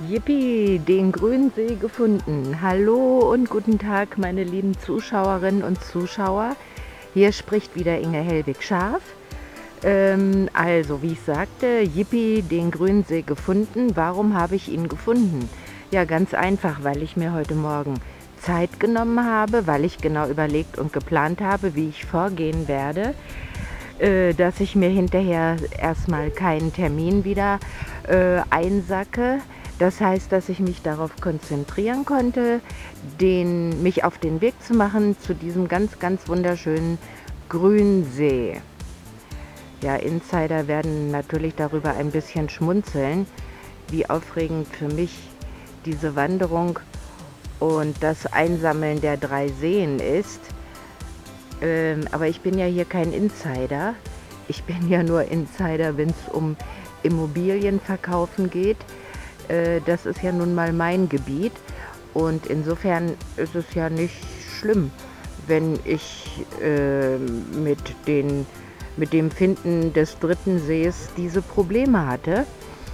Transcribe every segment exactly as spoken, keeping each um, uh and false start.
Yippie, den Grünsee gefunden. Hallo und guten Tag, meine lieben Zuschauerinnen und Zuschauer. Hier spricht wieder Inge Hellwig-Scharf. Ähm, also, wie ich sagte, Yippie, den Grünsee gefunden. Warum habe ich ihn gefunden? Ja, ganz einfach, weil ich mir heute Morgen Zeit genommen habe, weil ich genau überlegt und geplant habe, wie ich vorgehen werde, äh, dass ich mir hinterher erstmal keinen Termin wieder äh, einsacke. Das heißt, dass ich mich darauf konzentrieren konnte, den, mich auf den Weg zu machen zu diesem ganz, ganz wunderschönen Grünsee. Ja, Insider werden natürlich darüber ein bisschen schmunzeln, wie aufregend für mich diese Wanderung und das Einsammeln der drei Seen ist. Ähm, aber ich bin ja hier kein Insider. Ich bin ja nur Insider, wenn es um Immobilienverkaufen geht. Das ist ja nun mal mein Gebiet und insofern ist es ja nicht schlimm, wenn ich äh, mit, den, mit dem Finden des dritten Sees diese Probleme hatte.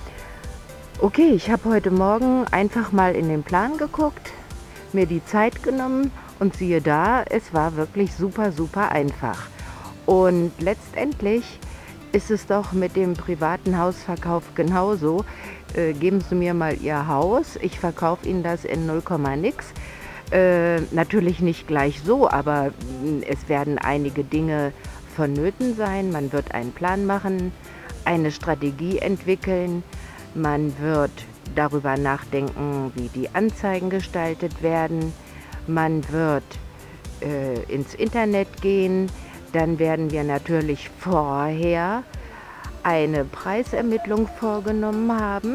Okay, ich habe heute Morgen einfach mal in den Plan geguckt, mir die Zeit genommen und siehe da, es war wirklich super, super einfach. Und letztendlich ist es doch mit dem privaten Hausverkauf genauso. Äh, geben Sie mir mal Ihr Haus, ich verkaufe Ihnen das in null Komma nix. Äh, natürlich nicht gleich so, aber mh, es werden einige Dinge vonnöten sein. Man wird einen Plan machen, eine Strategie entwickeln, man wird darüber nachdenken, wie die Anzeigen gestaltet werden, man wird äh, ins Internet gehen, dann werden wir natürlich vorher eine Preisermittlung vorgenommen haben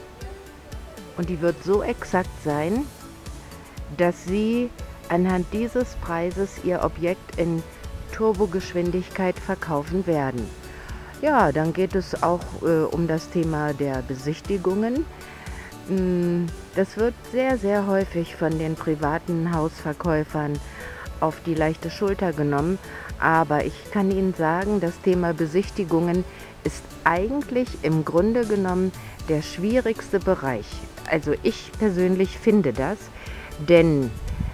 und die wird so exakt sein, dass Sie anhand dieses Preises Ihr Objekt in Turbogeschwindigkeit verkaufen werden. Ja, dann geht es auch äh, um das Thema der Besichtigungen. Das wird sehr, sehr häufig von den privaten Hausverkäufern auf die leichte Schulter genommen, aber ich kann Ihnen sagen, das Thema Besichtigungen ist eigentlich im Grunde genommen der schwierigste Bereich. Also ich persönlich finde das, denn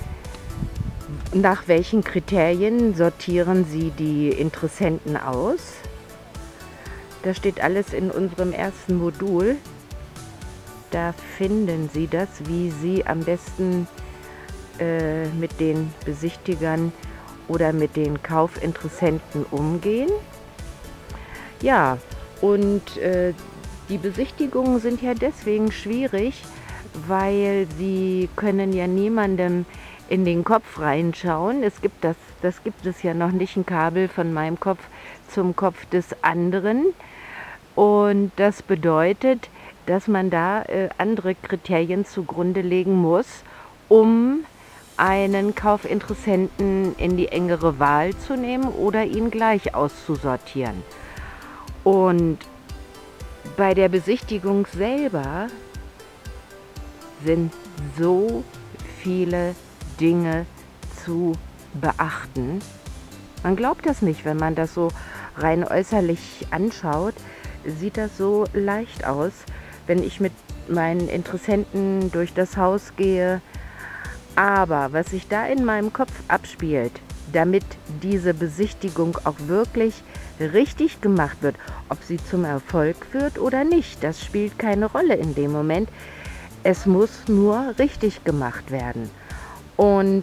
nach welchen Kriterien sortieren Sie die Interessenten aus? Das steht alles in unserem ersten Modul. Da finden Sie das, wie Sie am besten äh, mit den Besichtigern oder mit den Kaufinteressenten umgehen. Ja, und äh, die Besichtigungen sind ja deswegen schwierig, weil sie können ja niemandem in den Kopf reinschauen. Es gibt das, das gibt es ja noch nicht, ein Kabel von meinem Kopf zum Kopf des anderen. Und das bedeutet, dass man da äh, andere Kriterien zugrunde legen muss, um einen Kaufinteressenten in die engere Wahl zu nehmen oder ihn gleich auszusortieren. Und bei der Besichtigung selber sind so viele Dinge zu beachten. Man glaubt das nicht, wenn man das so rein äußerlich anschaut, sieht das so leicht aus, wenn ich mit meinen Interessenten durch das Haus gehe. Aber was sich da in meinem Kopf abspielt, damit diese Besichtigung auch wirklich richtig gemacht wird, ob sie zum Erfolg führt oder nicht, das spielt keine Rolle in dem Moment. Es muss nur richtig gemacht werden. Und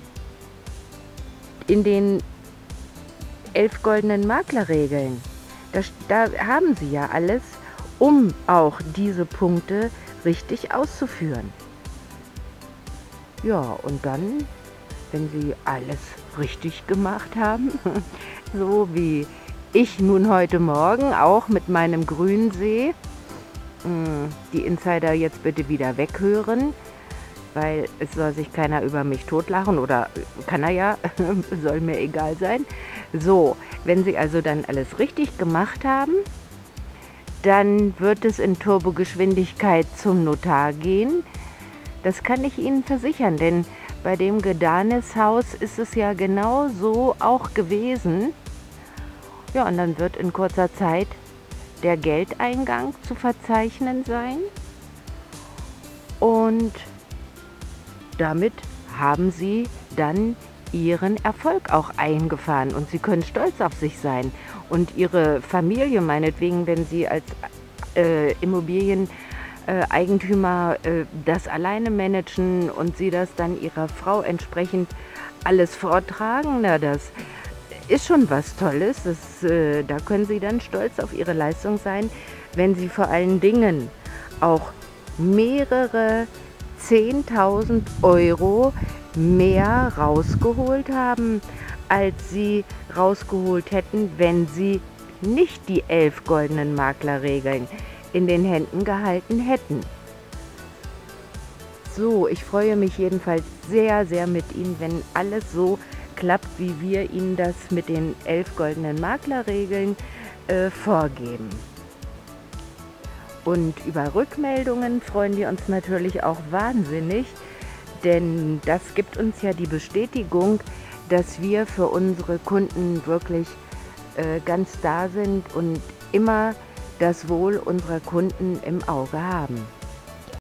in den elf goldenen Maklerregeln, da, da haben Sie ja alles, um auch diese Punkte richtig auszuführen. Ja, und dann, wenn Sie alles richtig gemacht haben, so wie ich nun heute Morgen auch mit meinem Grünsee, die Insider jetzt bitte wieder weghören, weil es soll sich keiner über mich totlachen oder kann er ja, soll mir egal sein. So, wenn Sie also dann alles richtig gemacht haben, dann wird es in Turbogeschwindigkeit zum Notar gehen. Das kann ich Ihnen versichern, denn bei dem Gedanis-Haus ist es ja genau so auch gewesen. Ja, und dann wird in kurzer Zeit der Geldeingang zu verzeichnen sein. Und damit haben sie dann ihren Erfolg auch eingefahren und sie können stolz auf sich sein. Und ihre Familie meinetwegen, wenn sie als äh, Immobilieneigentümer äh, das alleine managen und sie das dann ihrer Frau entsprechend alles vortragen, na, das ist schon was Tolles. Das, äh, da können sie dann stolz auf ihre Leistung sein, wenn sie vor allen Dingen auch mehrere zehntausend Euro mehr rausgeholt haben, als sie rausgeholt hätten, wenn sie nicht die elf goldenen Maklerregeln in den Händen gehalten hätten. So, ich freue mich jedenfalls sehr, sehr mit Ihnen, wenn alles so klappt, wie wir Ihnen das mit den elf goldenen Maklerregeln äh, vorgeben. Und über Rückmeldungen freuen wir uns natürlich auch wahnsinnig, denn das gibt uns ja die Bestätigung, dass wir für unsere Kunden wirklich äh, ganz da sind und immer das Wohl unserer Kunden im Auge haben.